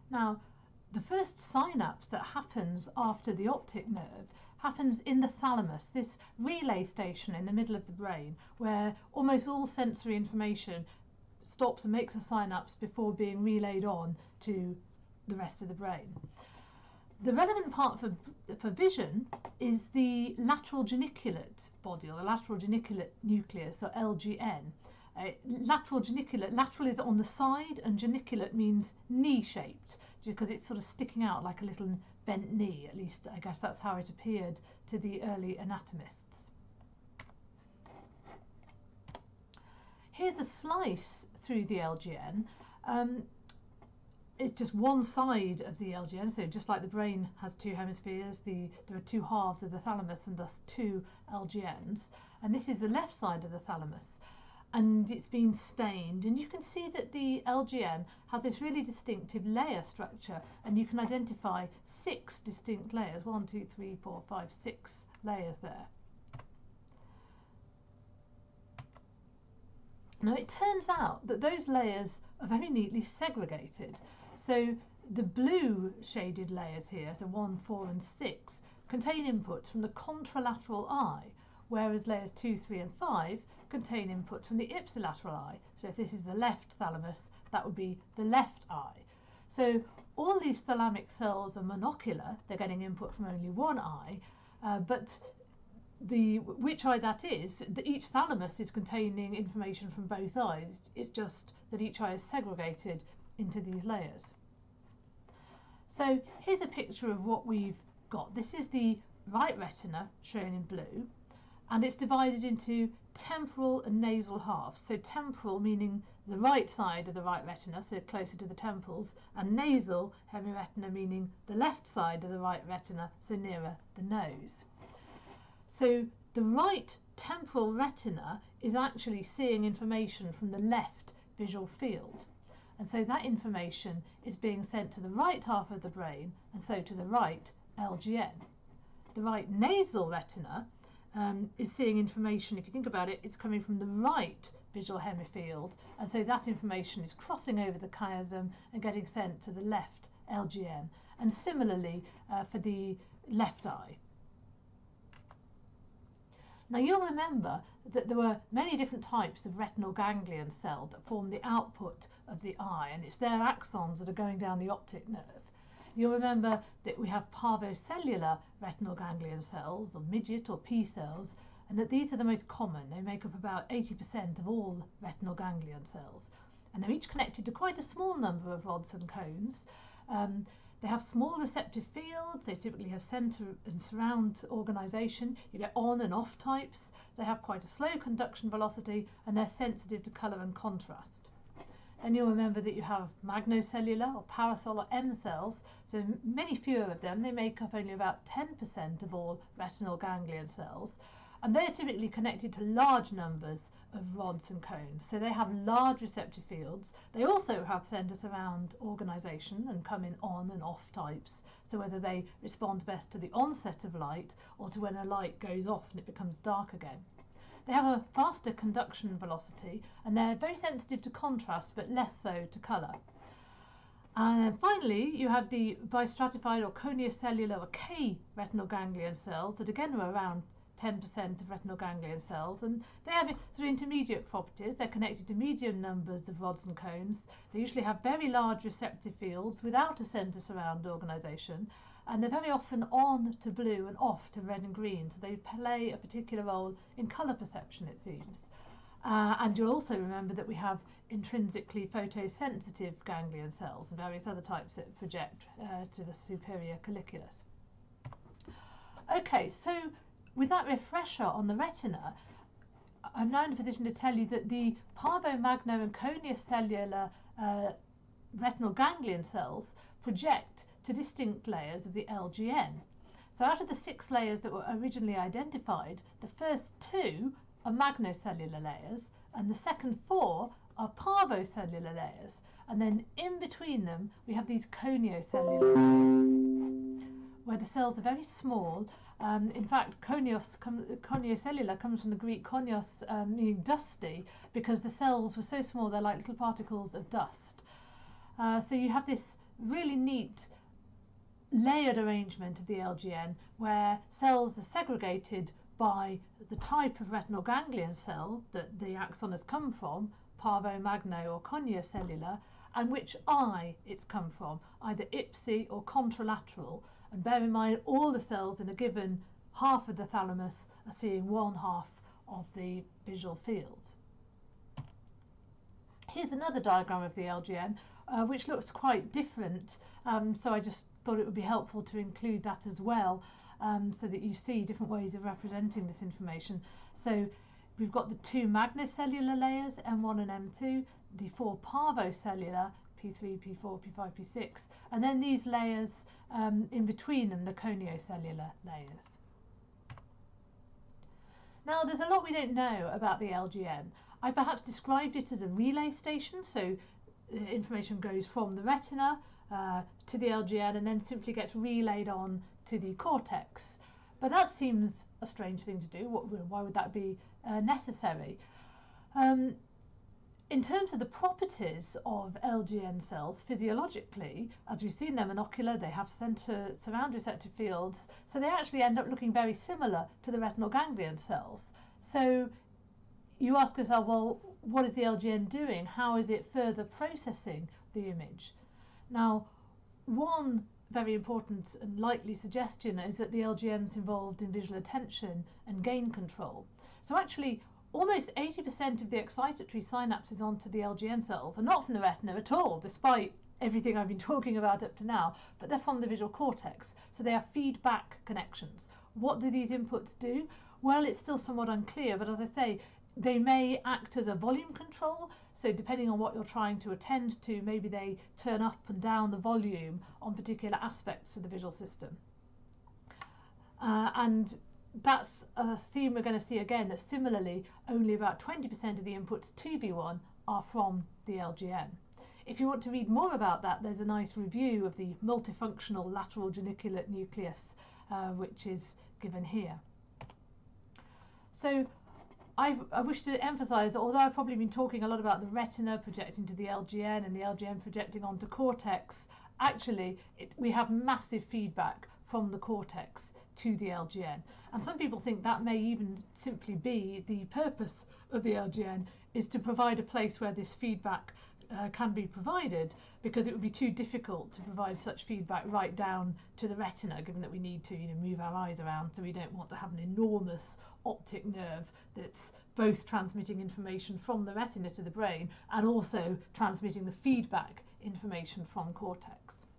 Now, the first synapse that happens after the optic nerve happens in the thalamus, this relay station in the middle of the brain, where almost all sensory information stops and makes a synapse before being relayed on to the rest of the brain. The relevant part for vision is the lateral geniculate body, or the lateral geniculate nucleus, or LGN. Lateral is on the side, and geniculate means knee-shaped, because it's sort of sticking out like a little bent knee. At least I guess that's how it appeared to the early anatomists. Here's a slice through the LGN. It's just one side of the LGN, so just like the brain has two hemispheres, there are two halves of the thalamus and thus two LGNs. And this is the left side of the thalamus, and it's been stained. And you can see that the LGN has this really distinctive layer structure, and you can identify 6 distinct layers. 1, 2, 3, 4, 5, 6 layers there. Now, it turns out that those layers are very neatly segregated. So the blue shaded layers here, so 1, 4 and 6, contain inputs from the contralateral eye, whereas layers 2, 3 and 5 contain inputs from the ipsilateral eye. So if this is the left thalamus, that would be the left eye. So all these thalamic cells are monocular, they're getting input from only one eye, but which eye that is, each thalamus is containing information from both eyes. It's just that each eye is segregated into these layers. So here's a picture of what we've got. This is the right retina shown in blue, and it's divided into temporal and nasal halves. So temporal meaning the right side of the right retina, so closer to the temples, and nasal hemiretina meaning the left side of the right retina, so nearer the nose. So the right temporal retina is actually seeing information from the left visual field. And so that information is being sent to the right half of the brain, and so to the right LGN. The right nasal retina is seeing information, if you think about it, it's coming from the right visual hemifield, and so that information is crossing over the chiasm and getting sent to the left LGN. And similarly for the left eye. Now, you'll remember that there were many different types of retinal ganglion cell that form the output of the eye, and it's their axons that are going down the optic nerve. You'll remember that we have parvocellular retinal ganglion cells, or midget or P cells, and that these are the most common. They make up about 80% of all retinal ganglion cells, and they're each connected to quite a small number of rods and cones. They have small receptive fields, they typically have centre and surround organisation. You get on and off types, they have quite a slow conduction velocity, and they're sensitive to colour and contrast. Then you'll remember that you have magnocellular or parasol or M cells, so many fewer of them. They make up only about 10% of all retinal ganglion cells, and they are typically connected to large numbers of rods and cones. So they have large receptive fields. They also have centre-surround organisation and come in on and off types, so whether they respond best to the onset of light or to when a light goes off and it becomes dark again. They have a faster conduction velocity, and they're very sensitive to contrast but less so to colour. And then finally you have the bistratified or coniocellular or K retinal ganglion cells that again are around 10% of retinal ganglion cells, and they have sort of intermediate properties. They're connected to medium numbers of rods and cones. They usually have very large receptive fields without a centre-surround organisation, and they're very often on to blue and off to red and green, so they play a particular role in colour perception, it seems. And you'll also remember that we have intrinsically photosensitive ganglion cells and various other types that project to the superior colliculus. Okay, so with that refresher on the retina, I'm now in a position to tell you that the parvo, magno and coniocellular retinal ganglion cells project to distinct layers of the LGN. So out of the 6 layers that were originally identified, the first 2 are magnocellular layers, and the second 4 are parvocellular layers, and then in between them we have these coniocellular layers, where the cells are very small. In fact, coniocellular comes from the Greek konios, meaning dusty, because the cells were so small they're like little particles of dust. So you have this really neat layered arrangement of the LGN where cells are segregated by the type of retinal ganglion cell that the axon has come from, parvo, magno or coniocellular, and which eye it's come from, either ipsi or contralateral. And bear in mind, all the cells in a given half of the thalamus are seeing one half of the visual field. Here's another diagram of the LGN, which looks quite different, so I just thought it would be helpful to include that as well, so that you see different ways of representing this information. So we've got the two magnocellular layers, M1 and M2, the four parvocellular, P3, P4, P5, P6, and then these layers in between them, the coniocellular layers. Now, there's a lot we don't know about the LGN. I perhaps described it as a relay station, so information goes from the retina to the LGN and then simply gets relayed on to the cortex. But that seems a strange thing to do. Why would that be necessary? In terms of the properties of LGN cells physiologically, as we've seen, they're monocular, they have surround receptor fields, so they actually end up looking very similar to the retinal ganglion cells. So you ask yourself, well, what is the LGN doing? How is it further processing the image? Now, one very important and likely suggestion is that the LGN is involved in visual attention and gain control. So actually, almost 80% of the excitatory synapses onto the LGN cells are not from the retina at all, despite everything I've been talking about up to now, but they're from the visual cortex. So they are feedback connections. What do these inputs do? Well, it's still somewhat unclear, but as I say, they may act as a volume control. So depending on what you're trying to attend to, maybe they turn up and down the volume on particular aspects of the visual system. And that's a theme we're going to see again, that similarly only about 20% of the inputs to V1 are from the LGN. If you want to read more about that, there's a nice review of the multifunctional lateral geniculate nucleus, which is given here. So I wish to emphasise that although I've probably been talking a lot about the retina projecting to the LGN and the LGN projecting onto cortex, actually we have massive feedback from the cortex to the LGN. And some people think that may even simply be the purpose of the LGN, is to provide a place where this feedback can be provided, because it would be too difficult to provide such feedback right down to the retina, given that we need to move our eyes around, so we don't want to have an enormous optic nerve that's both transmitting information from the retina to the brain and also transmitting the feedback information from cortex.